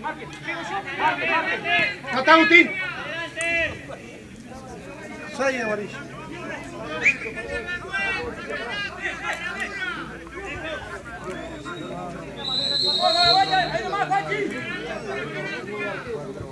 No está Agustín. 6 amarillo. Ahí nomás, Pachi.